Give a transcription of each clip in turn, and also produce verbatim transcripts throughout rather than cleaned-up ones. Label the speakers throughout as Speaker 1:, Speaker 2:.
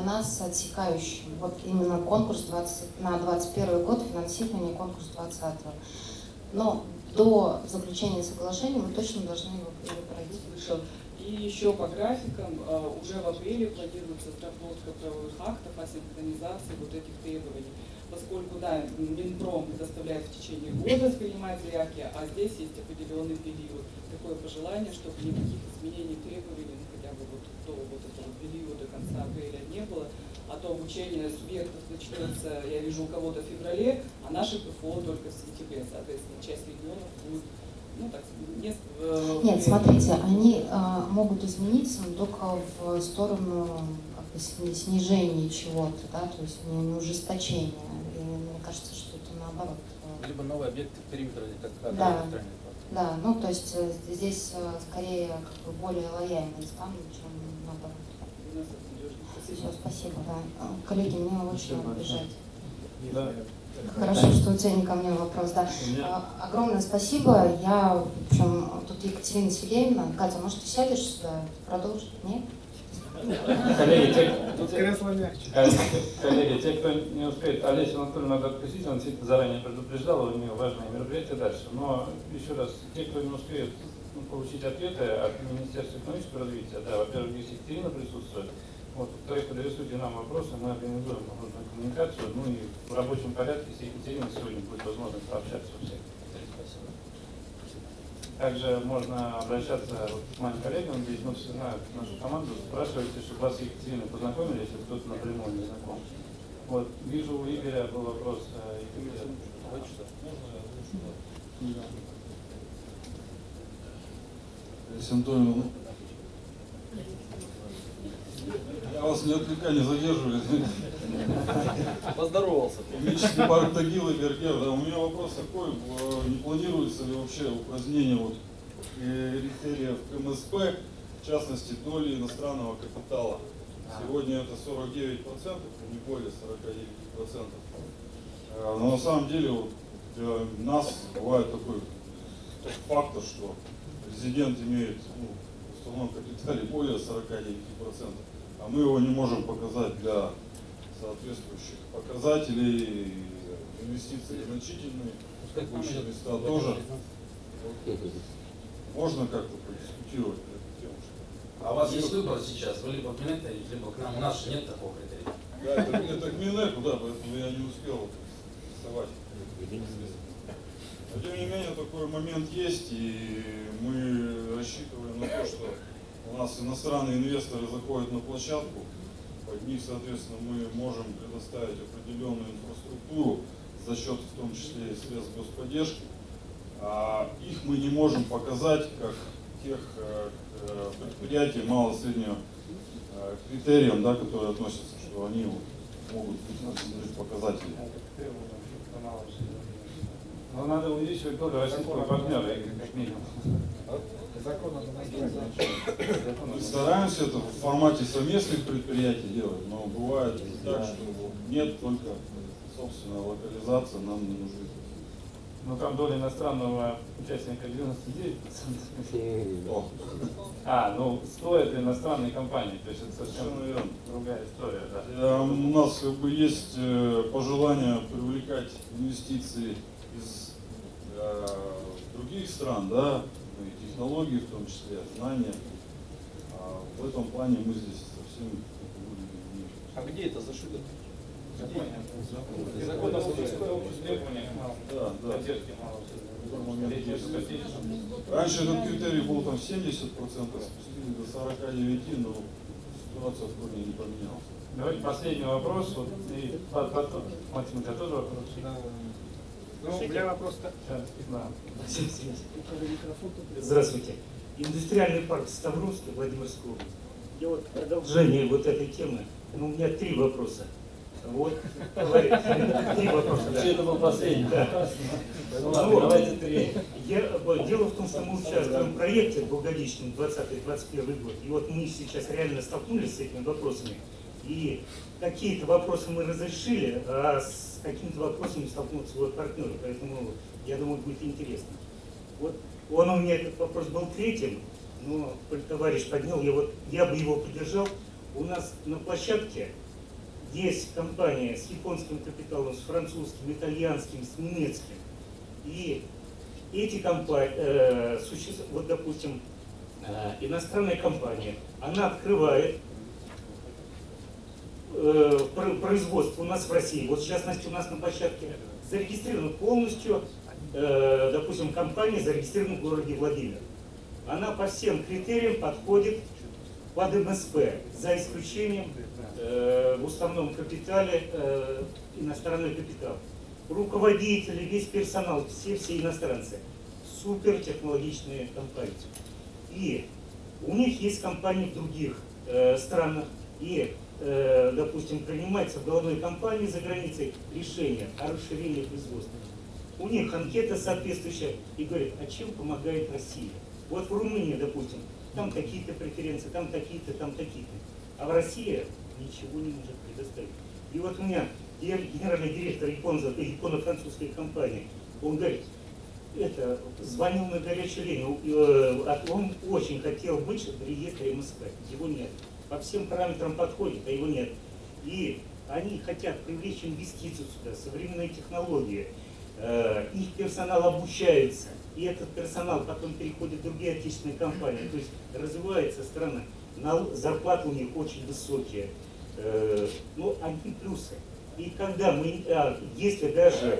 Speaker 1: нас отсекающим. Вот именно конкурс двадцать, на двадцать первый год, финансирование конкурс двадцатого. Но до заключения соглашения мы точно должны его пройти.
Speaker 2: Слышал. И еще по графикам, уже в апреле планируется разработка правовых актов о синхронизации вот этих требований. Поскольку, да, Минпром предоставляет в течение года принимать заявки, а здесь есть определенный период. Такое пожелание, чтобы никаких изменений требований, ну, хотя бы вот до вот этого периода, конца апреля не было. А то обучение субъектов начнется, я вижу, у кого-то в феврале, а наши ПФО только в сентябре. Соответственно, часть регионов будет, ну, так, не, э,
Speaker 1: Нет, смотрите, они э, могут измениться только в сторону как бы, снижения чего-то, да, то есть не, не ужесточения. И мне кажется, что это наоборот.
Speaker 3: Либо новые объекты в периметре, как
Speaker 1: да, да, ну то есть э, здесь э, скорее как бы более лояльные станут, чем наоборот. Все, спасибо, да. Коллеги, мне очень надо бежать.
Speaker 4: Да.
Speaker 1: Хорошо, что у тебя не ко мне вопрос, да. Огромное спасибо. Я, в общем, тут Екатерина Сергеевна. Катя, может, ты сядешь сюда, продолжишь? Нет?
Speaker 4: Коллеги, те,
Speaker 5: тут кресло мягче.
Speaker 4: Коллеги, те, кто не успеет, Олесю Анатольевну надо отпустить, он действительно заранее предупреждал, у нее важное мероприятие дальше. Но еще раз, те, кто не успеет получить ответы от Министерства экономического развития, да, во-первых, здесь Екатерина присутствует. Вот, во-вторых, адресуйте нам вопросы, мы организуем нужную коммуникацию, ну и в рабочем порядке с Екатериной сегодня будет возможность пообщаться у всех. Спасибо. Также можно обращаться вот, к моим коллегам, здесь, ну, все знают нашу команду, спрашивайте, чтобы вас с Екатериной познакомили, если кто-то напрямую не знаком. Вот, вижу, у Игоря был вопрос. Екатерина, давайте что? Можно?
Speaker 6: Антоновна, я вас не отвлекаю, не задерживаю.
Speaker 3: Поздоровался.
Speaker 6: Комический парк Тагил и Бергер. Да, у меня вопрос такой, не планируется ли вообще упразднение вот критериев КМСП, в частности, доли иностранного капитала? Сегодня это сорок девять процентов, не более сорока девяти процентов. Но на самом деле вот, для нас бывает такой фактор, что резидент имеет ну, в уставном капитале более сорока девяти процентов, а мы его не можем показать для соответствующих показателей, инвестиции значительные, текущие места тоже. Вот. Можно как-то подискутировать эту тему?
Speaker 3: А у вас есть выбор сейчас, вы либо к Минэку, либо к нам, у нас же нет такого критерия.
Speaker 6: Да, это, это к Минэку, да, поэтому я не успел рисовать. Но тем не менее такой момент есть, и мы рассчитываем на то, что у нас иностранные инвесторы заходят на площадку, под них, соответственно, мы можем предоставить определенную инфраструктуру за счет, в том числе, и средств господдержки. А их мы не можем показать как тех предприятий малого-среднего критериям, да, которые относятся, что они могут быть показатели.
Speaker 4: Но надо увеличивать долю российского партнера, как минимум.
Speaker 6: Мы стараемся это в формате совместных предприятий делать, но бывает так, что нет, только собственная локализация нам не нужна.
Speaker 4: Ну там доля иностранного участника девяносто девять процентов. А, ну сто это иностранные компании, то есть это совершенно верно. Другая история, да.
Speaker 6: У нас как бы есть пожелание привлекать инвестиции из э, других стран, да, и технологии в том числе, знания. А в этом плане мы здесь совсем не.
Speaker 3: А где это зашито?
Speaker 4: Закон о требованиях
Speaker 6: да, да.
Speaker 4: поддержки малого.
Speaker 6: Раньше этот критерий был там семьдесят процентов, спустили до сорока девяти процентов, но ситуация в корне не поменялась.
Speaker 4: Давайте последний вопрос. Вот, и потом, Максим, у тебя тоже вопрос?
Speaker 5: Да. Ну, у меня вопрос-то.
Speaker 4: Да.
Speaker 7: Здравствуйте. Индустриальный парк Ставровский, Владимирская область. И вот продолжение вот этой темы. Ну, у меня три вопроса. Вот, три вопроса. Да.
Speaker 4: Это был последний.
Speaker 7: Да.
Speaker 4: Ну, ладно, давайте три.
Speaker 7: Я, дело в том, что мы участвуем в проекте двухгодичном, двадцатый двадцать первый год. И вот мы сейчас реально столкнулись с этими вопросами. И какие-то вопросы мы разрешили, а с какими-то вопросами столкнутся вот партнеры. Поэтому, я думаю, будет интересно. Вот он у меня этот вопрос был третьим, но товарищ поднял, я, вот, я бы его поддержал. У нас на площадке есть компания с японским капиталом, с французским, итальянским, с немецким. И эти компании, э, существуют, вот допустим, э, иностранная компания, она открывает э, производство у нас в России. Вот в частности у нас на площадке зарегистрирована полностью, э, допустим, компания зарегистрирована в городе Владимир. Она по всем критериям подходит под эм эс пэ, за исключением э, в уставном капитале э, иностранный капитал. Руководители, весь персонал, все-все иностранцы. Супертехнологичные компании. И у них есть компании в других э, странах. И, э, допустим, принимается в головной компании за границей решение о расширении производства. У них анкета соответствующая и говорит, а чем помогает Россия? Вот в Румынии, допустим, там какие-то преференции, там такие-то, там такие-то. А в России ничего не может предоставить. И вот у меня генеральный директор японо-французской компании, он говорит, это, звонил на горячую линию, он очень хотел быть в реестре эм эс пэ, его нет. По всем параметрам подходит, а его нет. И они хотят привлечь инвестицию сюда, современные технологии, их персонал обучается, и этот персонал потом переходит в другие отечественные компании, то есть развивается страна, зарплаты у них очень высокие, но одни плюсы. И когда мы, если даже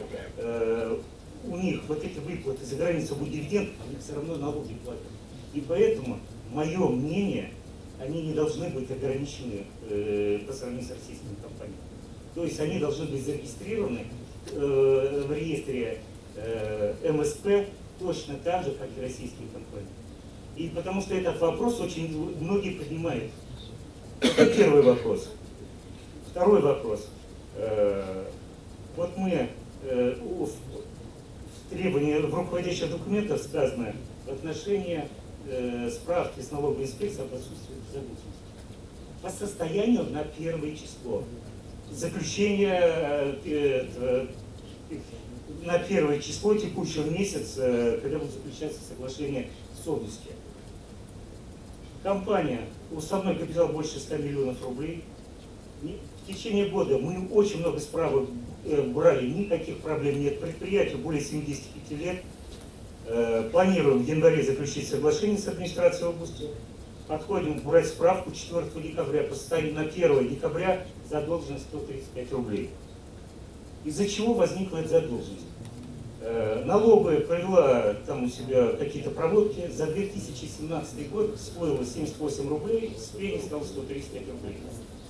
Speaker 7: у них вот эти выплаты за границу будут дивиденд, они все равно налоги платят. И поэтому, мое мнение, они не должны быть ограничены э, по сравнению с российскими компаниями. То есть они должны быть зарегистрированы э, в реестре э, эм эс пэ точно так же, как и российские компании. И потому что этот вопрос очень многие поднимают. Это первый вопрос. Второй вопрос. Э, вот мы э, в требовании в руководящих документах сказано в отношении э, справки с налоговой инспекции об отсутствии безработицы. По состоянию на первое число. Заключение э, э, на первое число текущего месяца, э, когда будет заключаться соглашение с областью. Компания, уставной капитал больше ста миллионов рублей. В течение года мы очень много справок брали, никаких проблем нет. Предприятию более семидесяти пяти лет. Планируем в январе заключить соглашение с администрацией области. Подходим брать справку четвёртого декабря. По состоянию на первое декабря задолженность сто тридцать пять рублей. Из-за чего возникла эта задолженность? Налоговая провела там у себя какие-то проводки. За две тысячи семнадцатый год всплыло семьдесят восемь рублей, с пени стало сто тридцать пять рублей.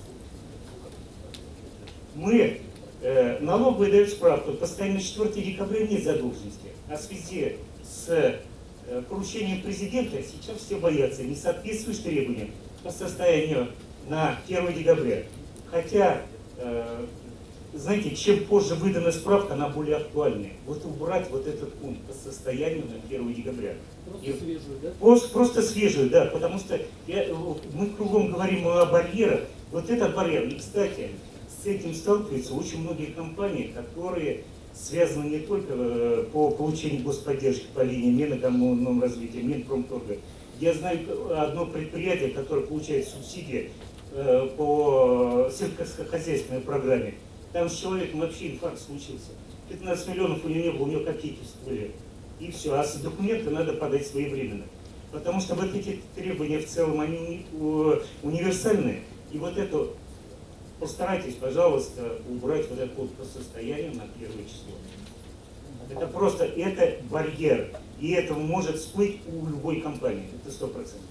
Speaker 7: Мы, э, налоговые дают справку, постоянно четвёртого декабря нет задолженности. А в связи с э, поручением президента сейчас все боятся, не соответствуешь требованиям по состоянию на первое декабря. Хотя, э, знаете, чем позже выдана справка, она более актуальная. Вот убрать вот этот пункт по состоянию на первое декабря.
Speaker 5: Просто свежую, да?
Speaker 7: Просто, просто свежую, да, потому что я, мы кругом говорим о барьерах. Вот этот барьер, и, кстати, с этим сталкиваются очень многие компании, которые связаны не только по получению господдержки по линии Минэкономразвития, Минпромторга. Я знаю одно предприятие, которое получает субсидии по сельскохозяйственной программе. Там с человеком вообще инфаркт случился. пятнадцать миллионов у него не было, у него копейки всплыли. И все. А с документы надо подать своевременно. Потому что вот эти требования в целом, они универсальные. И вот это постарайтесь, пожалуйста, убрать вот это вот по состоянию на первое число. Это просто, это барьер. И это может всплыть у любой компании. Это сто процентов.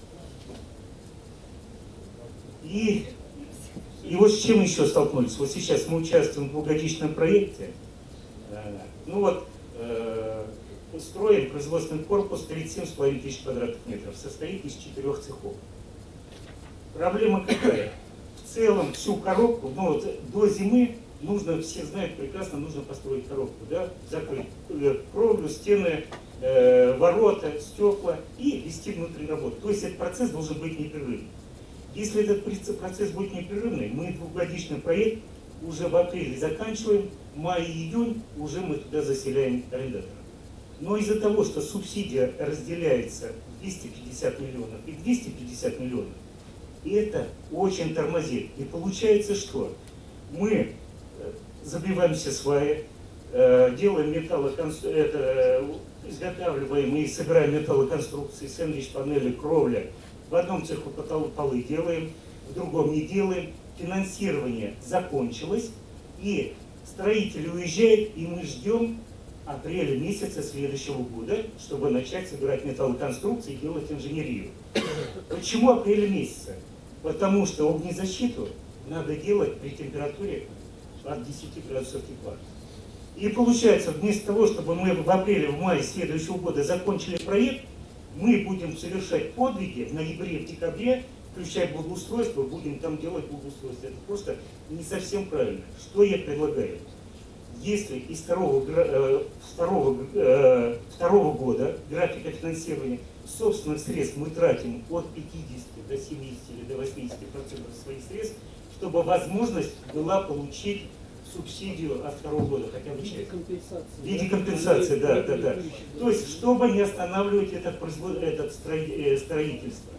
Speaker 7: И, и вот с чем еще столкнулись? Вот сейчас мы участвуем в двухгодичном проекте. Ну вот, э, строим производственный корпус тридцать семь с половиной тысяч квадратных метров. Состоит из четырех цехов. Проблема какая? В целом всю коробку, ну вот до зимы нужно, все знают прекрасно, нужно построить коробку, да, закрыть кровлю, стены, э, ворота, стекла и вести внутреннюю работу. То есть этот процесс должен быть непрерывным. Если этот процесс будет непрерывный, мы двухгодичный проект уже в апреле заканчиваем, май и июнь уже мы туда заселяем арендатора. Но из-за того, что субсидия разделяется двести пятьдесят миллионов и двести пятьдесят миллионов, и это очень тормозит. И получается, что Мы забиваем все сваи, делаем металлоконструкции, это, изготавливаем и собираем металлоконструкции, сэндвич-панели, кровля. В одном цеху полы делаем, в другом не делаем. Финансирование закончилось, и строители уезжают, и мы ждем апреля месяца следующего года, чтобы начать собирать металлоконструкции и делать инженерию. Почему апреля месяца? Потому что огнезащиту надо делать при температуре от десяти градусов тепла. И получается, вместо того, чтобы мы в апреле, в мае следующего года закончили проект, мы будем совершать подвиги в ноябре, в декабре, включая благоустройство, будем там делать благоустройство. Это просто не совсем правильно. Что я предлагаю? Если из второго, э, второго, э, второго года графика финансирования собственных средств мы тратим от пятидесяти до семидесяти или до восьмидесяти процентов своих средств, чтобы возможность была получить субсидию от второго года, хотя бы часть. В виде компенсации, да, да, да. То есть, чтобы не останавливать это, это строительство.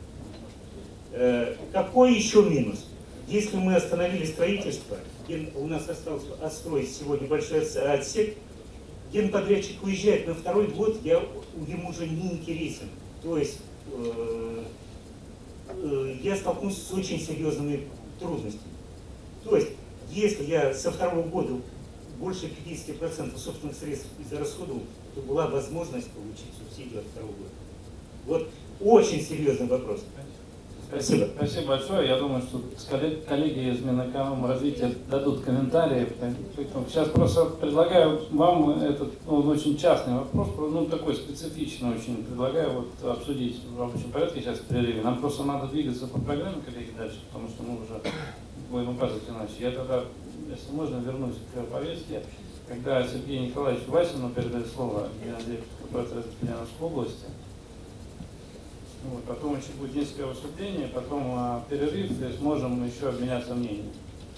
Speaker 7: Э, какой еще минус? Если мы остановили строительство, у нас осталось отстроить сегодня большой отсек, генподрядчик уезжает на второй год, я ему уже не интересен. То есть э, э, я столкнусь с очень серьезными трудностями. То есть, если я со второго года больше пятидесяти процентов собственных средств израсходовал, то была возможность получить субсидию от второго года. Вот очень серьезный вопрос. Спасибо.
Speaker 4: Спасибо большое. Я думаю, что коллеги из Минэкономразвития дадут комментарии. Сейчас просто предлагаю вам этот, ну, очень частный вопрос, ну такой специфичный очень. Предлагаю вот обсудить в рабочем порядке сейчас в перерыве. Нам просто надо двигаться по программе, коллеги, дальше, потому что мы уже будем указывать иначе. Я тогда, если можно, вернусь к повестке. Когда Сергею Николаевичу Васину передаю слово, генеральному директору корпорации развития Ульяновской области. Вот, потом еще будет несколько выступлений, потом а, перерыв, и сможем еще обменяться мнениями.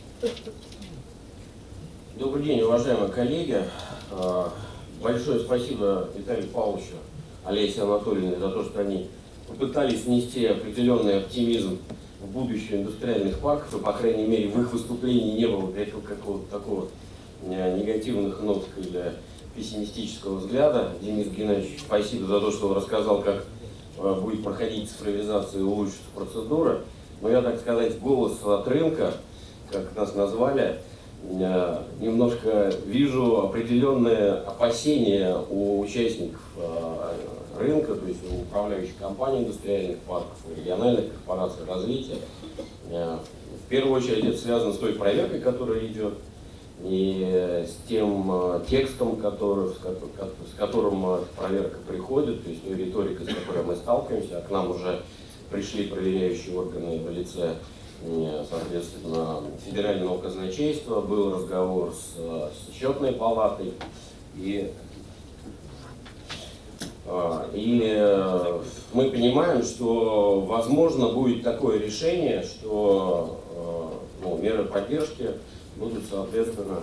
Speaker 8: Добрый день, уважаемые коллеги. Большое спасибо Виталию Павловичу, Олесе Анатольевне за то, что они попытались внести определенный оптимизм в будущее индустриальных парков, и, по крайней мере, в их выступлении не было какого-то такого негативных ноток или пессимистического взгляда. Денис Геннадьевич, спасибо за то, что он рассказал, как будет проходить цифровизация и улучшится процедура. Но я, так сказать, голос от рынка, как нас назвали, немножко вижу определенные опасения у участников рынка, то есть у управляющих компаний индустриальных парков, региональных корпораций развития. В первую очередь это связано с той проверкой, которая идет, и с тем текстом, который, с которым проверка приходит, то есть той риторикой, с которой мы сталкиваемся. А к нам уже пришли проверяющие органы в лице, соответственно, федерального казначейства, был разговор с, с счетной палатой, и, и мы понимаем, что возможно будет такое решение, что ну, меры поддержки будут, соответственно,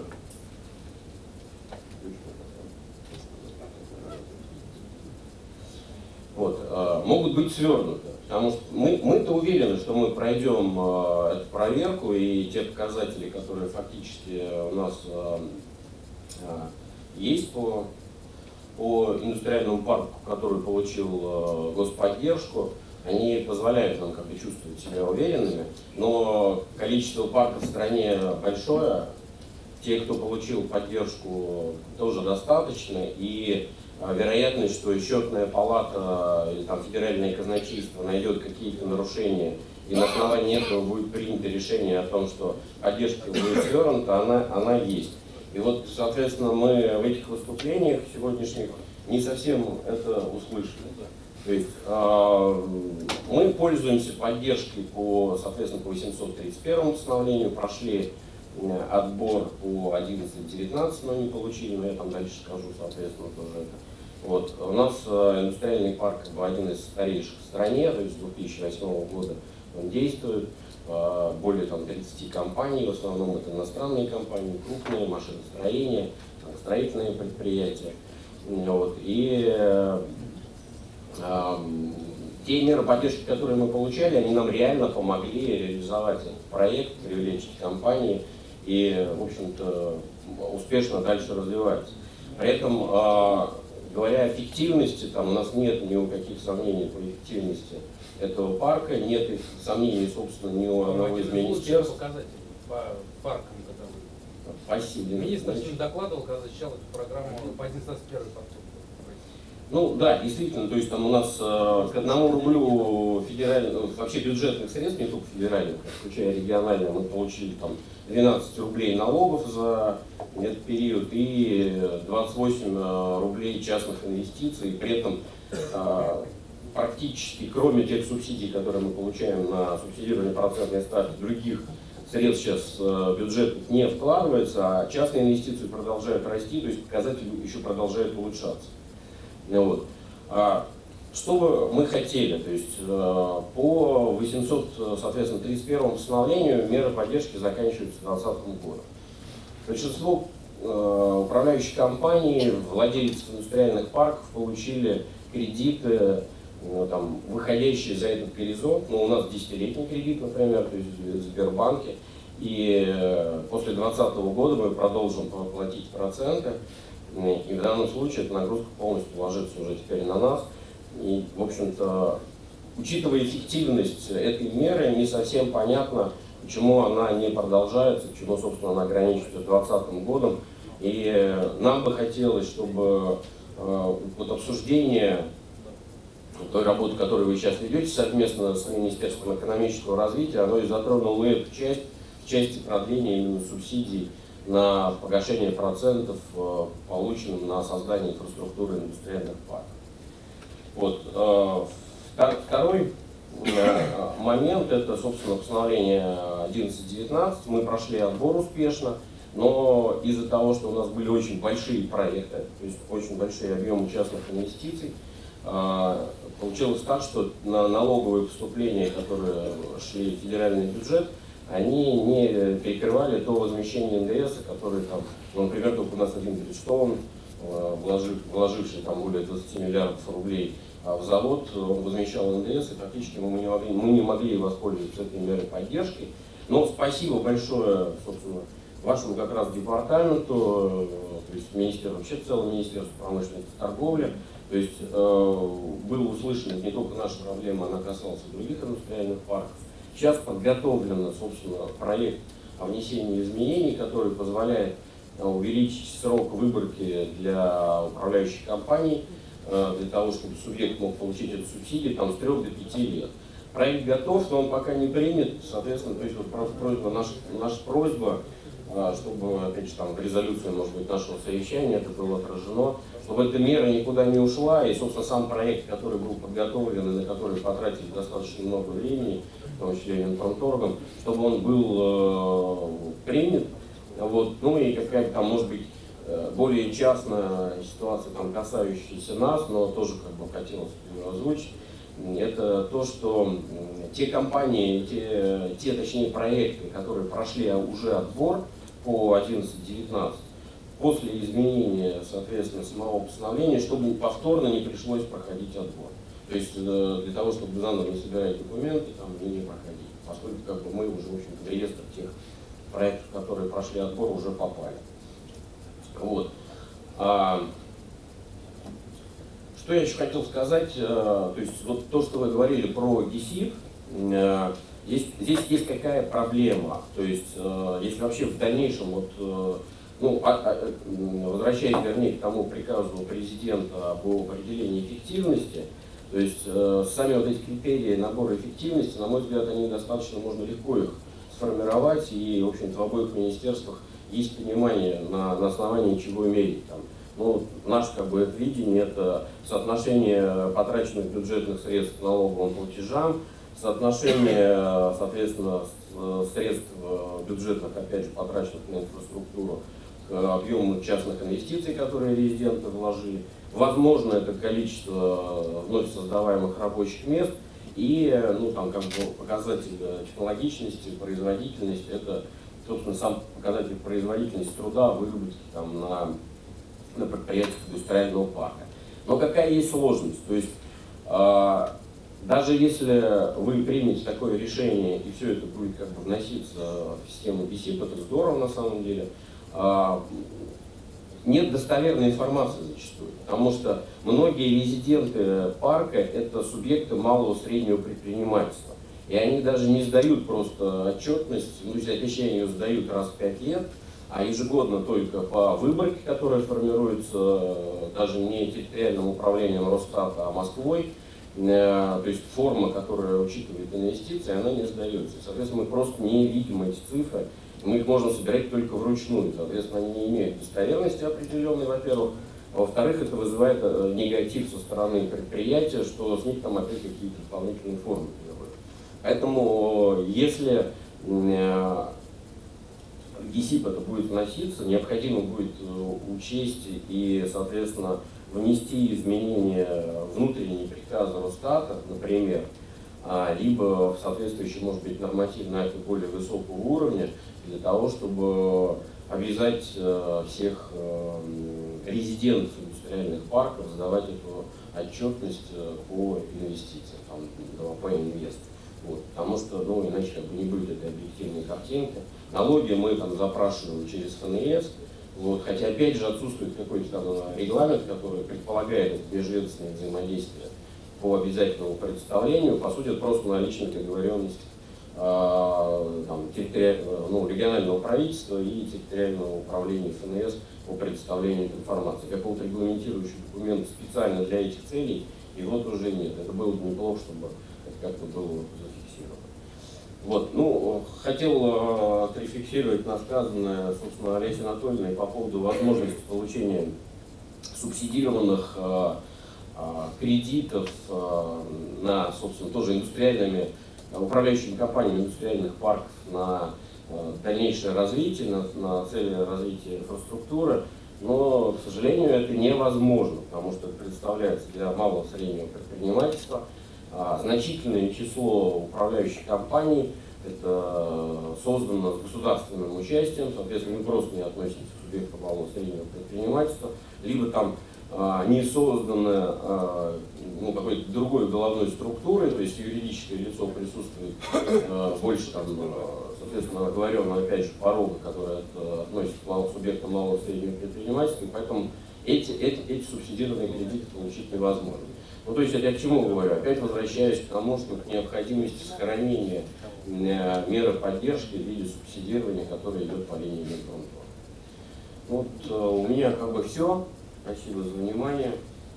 Speaker 8: вот, э, могут быть свернуты. Потому что мы, мы-то уверены, что мы пройдем э, эту проверку, и те показатели, которые фактически у нас э, э, есть по, по индустриальному парку, который получил э, господдержку, они позволяют нам как-то чувствовать себя уверенными, но количество парков в стране большое, те, кто получил поддержку, тоже достаточно, и а, вероятность, что счетная палата или там федеральное казначейство найдет какие-то нарушения, и на основании этого будет принято решение о том, что поддержка будет свернута, она, она есть. И вот, соответственно, мы в этих выступлениях сегодняшних не совсем это услышали. То есть э, мы пользуемся поддержкой по, соответственно, по восемьсот тридцать первому постановлению, прошли э, отбор по одиннадцать девятнадцать, но не получили, но я там дальше скажу, соответственно, тоже это. Вот. У нас э, индустриальный парк как бы один из старейших в стране, то есть с две тысячи восьмого года он действует, э, более там, тридцати компаний, в основном это иностранные компании, крупные, машиностроения, строительные предприятия. Вот. И э, те меры поддержки, которые мы получали, они нам реально помогли реализовать этот проект, привлечь компании и, в общем-то, успешно дальше развивается. При этом, говоря о эффективности, там у нас нет ни у каких сомнений по эффективности этого парка, нет сомнений, собственно, ни у одного из министерств.
Speaker 3: Показатели по паркам, когда вы...
Speaker 8: Спасибо.
Speaker 3: Министр докладывал, когда защищал эту программу по один двадцать один парку.
Speaker 8: Ну да, действительно, то есть там у нас э, к одному рублю федеральных, вообще бюджетных средств, не только федеральных, включая региональные, мы получили там двенадцать рублей налогов за этот период и двадцать восемь э, рублей частных инвестиций. При этом э, практически, кроме тех субсидий, которые мы получаем на субсидирование процентной ставки, других средств сейчас э, бюджетных не вкладывается, а частные инвестиции продолжают расти, то есть показатели еще продолжают улучшаться. Вот. А, что бы мы хотели? То есть э, по восемьсот, соответственно, тридцать первому постановлению меры поддержки заканчиваются двадцатым годом. Большинство э, управляющих компаний, владельцев индустриальных парков получили кредиты, э, там, выходящие за этот горизонт. Ну, у нас десятилетний кредит, например, то есть в Сбербанке. И э, после двадцатого года мы продолжим платить проценты. И в данном случае эта нагрузка полностью ложится уже теперь на нас. И, в общем-то, учитывая эффективность этой меры, не совсем понятно, почему она не продолжается, почему, собственно, она ограничивается двадцатым годом. И нам бы хотелось, чтобы э, вот обсуждение той работы, которую вы сейчас ведете совместно с Министерством экономического развития, оно и затронуло эту часть, в части продления именно субсидий на погашение процентов, полученных на создание инфраструктуры индустриальных парков. Вот. Второй момент — это, собственно, постановление одиннадцать девятнадцать. Мы прошли отбор успешно, но из-за того, что у нас были очень большие проекты, то есть очень большие объемы частных инвестиций, получилось так, что на налоговые поступления, которые шли в федеральный бюджет, они не перекрывали то возмещение эн дэ эс, которое там, ну, например, только у нас один Бриджстоун, вложив, вложивший там более двадцати миллиардов рублей в завод, он возмещал эн дэ эс, и фактически мы не могли, мы не могли воспользоваться этой мерой поддержки. Но спасибо большое, собственно, вашему как раз департаменту, то есть министерству, вообще целое Министерство промышленности и торговли. То есть э, было услышано не только наша проблема, она касалась и других индустриальных парков. Сейчас подготовлен, собственно, проект о внесении изменений, который позволяет увеличить срок выборки для управляющих компаний, для того, чтобы субъект мог получить эту субсидию там, с трех до пяти лет. Проект готов, но он пока не принят, соответственно, то есть вот просьба, наша, наша просьба, чтобы, опять же, там в резолюции, может быть, нашего совещания это было отражено, чтобы эта мера никуда не ушла, и, собственно, сам проект, который был подготовлен и на который потратили достаточно много времени, в том числе и Минпромторгом, чтобы он был э, принят. Вот. Ну и какая-то там, может быть, более частная ситуация, там, касающаяся нас, но тоже как бы хотелось ее озвучить. Это то, что те компании, те, те, точнее, проекты, которые прошли уже отбор по одиннадцать девятнадцать, после изменения, соответственно, самого постановления, чтобы повторно не пришлось проходить отбор. То есть для того, чтобы заново не собирать документы, там, и не проходить, поскольку как бы, мы уже, в общем, в реестр тех проектов, которые прошли отбор, уже попали. Вот. А, что я еще хотел сказать, то есть вот то, что вы говорили про ГИСИП, здесь, здесь есть какая проблема, то есть если вообще в дальнейшем, вот, ну, возвращаясь, вернее, к тому приказу президента об определении эффективности, то есть сами вот эти критерии набора эффективности, на мой взгляд, они достаточно, можно легко их сформировать, и, в общем-то, в обоих министерствах есть понимание, на, на основании чего мерить. Там. Ну, наше как бы, видение — это соотношение потраченных бюджетных средств к налоговым платежам, соотношение, соответственно, средств бюджетных, опять же, потраченных на инфраструктуру к объему частных инвестиций, которые резиденты вложили. Возможно, это количество вновь создаваемых рабочих мест и, ну, там, как бы, показатель технологичности, производительности — это, собственно, сам показатель производительности труда, выработки там, на, на предприятиях индустриального парка. Но какая есть сложность? То есть э, Даже если вы примете такое решение и все это будет как бы вноситься в систему би си ай пи, это здорово на самом деле, нет достоверной информации зачастую, потому что многие резиденты парка это субъекты малого и среднего предпринимательства. И они даже не сдают просто отчетность, ну, если точнее ее сдают раз в пять лет, а ежегодно только по выборке, которая формируется даже не территориальным управлением Росстата, а Москвой. То есть форма, которая учитывает инвестиции, она не сдается. Соответственно, мы просто не видим эти цифры. Мы их можем собирать только вручную. Соответственно, они не имеют достоверности определенной, во-первых. А во-вторых, это вызывает негатив со стороны предприятия, что с них там опять какие-то дополнительные формы делают. Поэтому, если в би си ай пи это будет вноситься, необходимо будет учесть и, соответственно, внести изменения внутренние приказы Росстата, например, либо в соответствующий, может быть, нормативный акт более высокого уровня, для того, чтобы обязать всех резидентов индустриальных парков сдавать эту отчетность по инвестициям, там, по инвест. Вот, потому что, ну, иначе как бы не будет этой объективной картинки. Налоги мы там запрашиваем через эф эн и эс, вот, хотя опять же отсутствует какой-то там регламент, который предполагает это межведомственное взаимодействие по обязательному представлению. По сути, это просто наличная договоренность э, там, ну, регионального правительства и территориального управления эф эн и эс по предоставлению этой информации. Какого-то регламентирующего документа специально для этих целей его тоже нет. Это было бы неплохо, чтобы это как-то было зафиксировано. Вот, ну, хотел э, отрефлексировать на сказанное, собственно, Олесей Анатольевной по поводу возможности получения субсидированных э, э, кредитов э, на, собственно, тоже индустриальными, э, управляющими компаниями индустриальных парков на э, дальнейшее развитие, на, на цели развития инфраструктуры. Но, к сожалению, это невозможно, потому что это представляется для малого и среднего предпринимательства. Значительное число управляющих компаний это создано с государственным участием, соответственно, мы просто не относимся к субъекту малого и среднего предпринимательства, либо там а, не созданы а, ну, какой-то другой головной структурой, то есть юридическое лицо присутствует а, больше, там, соответственно, оговоренного, опять же, порога, который относится к субъектам малого и среднего предпринимательства, и поэтому эти, эти, эти субсидированные кредиты получить невозможно. Ну, то есть я к чему говорю? Опять возвращаюсь к тому, что к необходимости сохранения меры поддержки в виде субсидирования, которое идет по линии Минпромторга. Вот э, у меня как бы все. Спасибо за внимание.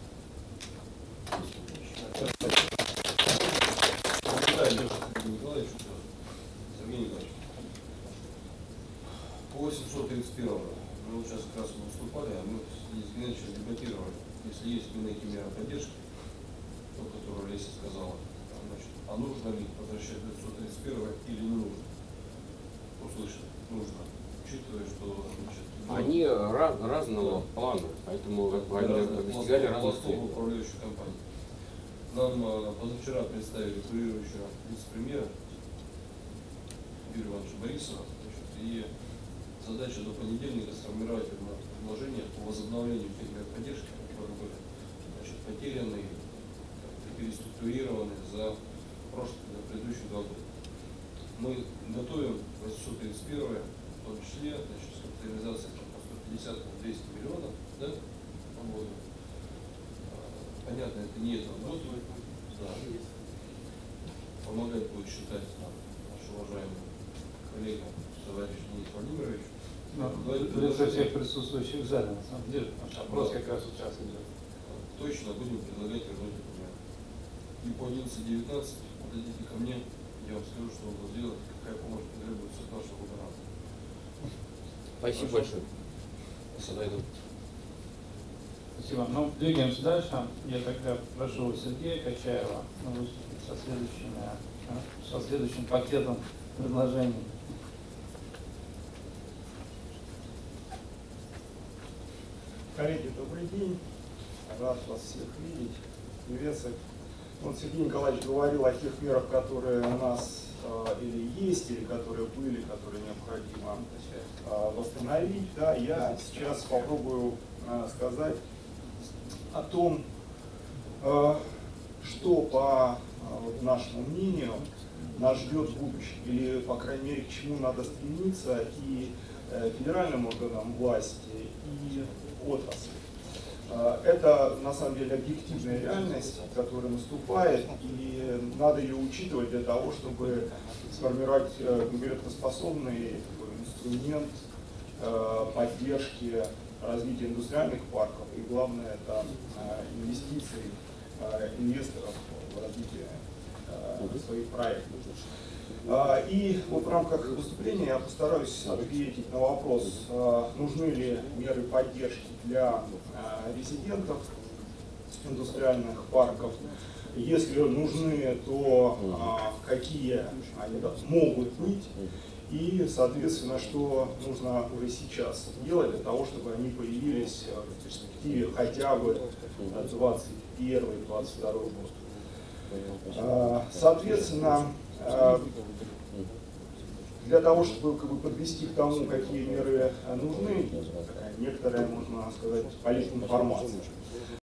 Speaker 9: По восемьсот тридцать первому мы вот сейчас как раз выступали, а мы с Геннадьевичем дебатировали, если есть некие меры поддержки, то, которую Олеся сказала, значит, а нужно ли возвращать девятьсот тридцать первое или не нужно? Услышать нужно, учитывая, что значит,
Speaker 8: они раз, разного плана, поэтому как бы, они достигали разных целей.
Speaker 9: Управляющих компаний. Нам а, позавчера представили курирующего вице-премьера Юрия Ивановича Борисова, значит, и задача до понедельника сформировать предложение по возобновлению тех мер поддержки, которые были, значит, потеряны, переструктурированы за прошлые, за предыдущие два года. Мы готовим восемьсот тридцать первое, в том числе, значит, с капитализацией по сто пятьдесят — двести миллионов, да, по году. Понятно, это не этот год, да. Помогать будет считать нам наш уважаемый коллега, товарищ Денис Владимирович.
Speaker 4: Ну, лица всех присутствующих в зале, на самом деле, потому что опрос как раз сейчас идет.
Speaker 9: Точно будем предлагать вернуть документ. И по одиннадцать девятнадцать подойдите ко мне, я вам скажу, что надо сделать, какая помощь потребуется от нашего губернатора.
Speaker 8: Спасибо большое. Подойду.
Speaker 4: Спасибо. Ну, двигаемся дальше. Я тогда прошу Сергея Качаева выступить со, следующими, со следующим пакетом предложений.
Speaker 5: Коллеги, добрый день. Рад вас всех видеть, приветствовать. Вот Сергей Николаевич говорил о тех мерах, которые у нас э, или есть, или которые были, которые необходимо э, восстановить. Да, я сейчас попробую э, сказать о том, э, что по вот, нашему мнению, нас ждет будущее, или, по крайней мере, к чему надо стремиться и федеральным органам власти, и отрасли. Это, на самом деле, объективная реальность, которая наступает, и надо ее учитывать для того, чтобы сформировать конкурентоспособный инструмент поддержки развития индустриальных парков, и главное, это инвестиции инвесторов в развитие своих проектов. И вот в рамках выступления я постараюсь ответить на вопрос, нужны ли меры поддержки для резидентов индустриальных парков. Если нужны, то какие они могут быть, и, соответственно, что нужно уже сейчас делать для того, чтобы они появились в перспективе хотя бы двадцать первый — двадцать второй год. Соответственно, для того, чтобы как бы, подвести к тому, какие меры нужны, некоторая, можно сказать, политинформация.